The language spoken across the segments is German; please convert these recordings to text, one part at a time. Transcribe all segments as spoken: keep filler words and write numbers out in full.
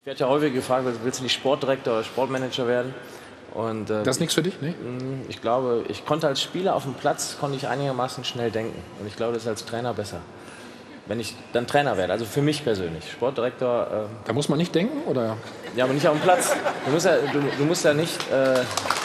Ich werde ja häufig gefragt, willst du nicht Sportdirektor oder Sportmanager werden? Und, äh, das ist nichts für dich, ne? Ich glaube, ich konnte als Spieler auf dem Platz konnte ich einigermaßen schnell denken. Und ich glaube, das ist als Trainer besser. Wenn ich dann Trainer werde, also für mich persönlich. Sportdirektor. Äh, da muss man nicht denken, oder? Ja, aber nicht auf dem Platz. Du musst ja, du, du musst ja nicht. Äh,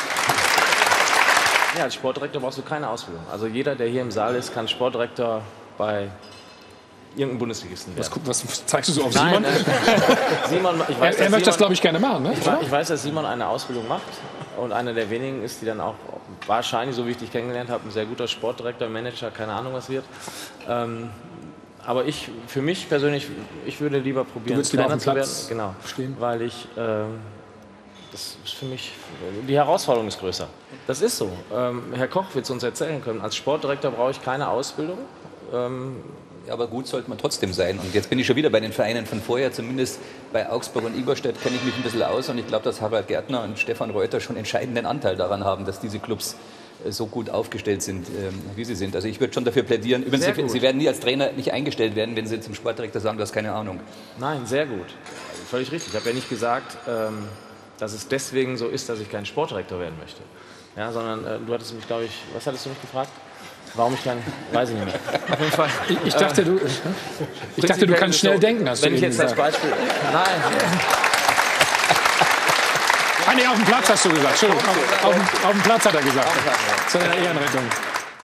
ja, als Sportdirektor brauchst du keine Ausbildung. Also jeder, der hier im Saal ist, kann Sportdirektor bei irgendeinem Bundesligisten werden. Was, was zeigst du so auf Nein, Simon? Äh, Simon ich weiß, er er möchte Simon, das, glaube ich, gerne machen, ne? Ich, ich weiß, dass Simon eine Ausbildung macht und einer der wenigen ist, die dann auch wahrscheinlich, so wie ich dich kennengelernt habe, ein sehr guter Sportdirektor, Manager, keine Ahnung, was wird. Ähm, aber ich, für mich persönlich, ich würde lieber probieren, Trainer zu werden. Genau, stehen. Weil ich, ähm, das ist für mich, die Herausforderung ist größer. Das ist so. Ähm, Herr Koch wird es uns erzählen können. Als Sportdirektor brauche ich keine Ausbildung. Ähm, Ja, aber gut sollte man trotzdem sein. Und jetzt bin ich schon wieder bei den Vereinen von vorher, zumindest bei Augsburg und Ingolstadt kenne ich mich ein bisschen aus. Und ich glaube, dass Harald Gärtner und Stefan Reuter schon entscheidenden Anteil daran haben, dass diese Clubs so gut aufgestellt sind, wie sie sind. Also ich würde schon dafür plädieren. Übrigens, Sie, Sie werden nie als Trainer nicht eingestellt werden, wenn Sie zum Sportdirektor sagen, du hast keine Ahnung. Nein, sehr gut. Völlig richtig. Ich habe ja nicht gesagt, ähm, dass es deswegen so ist, dass ich kein Sportdirektor werden möchte. Ja, sondern äh, du hattest mich, glaube ich, was hattest du mich gefragt? Warum ich kein, weiß ich nicht mehr. Auf jeden Fall. Ich, ich dachte, du, ich dachte, du kannst schnell so, denken, hast wenn du ich jetzt gesagt. als Beispiel, nein. Ah, nee, auf dem Platz hast du gesagt. Entschuldigung, auf, auf, auf dem Platz hat er gesagt. Zu einer Ehrenrettung.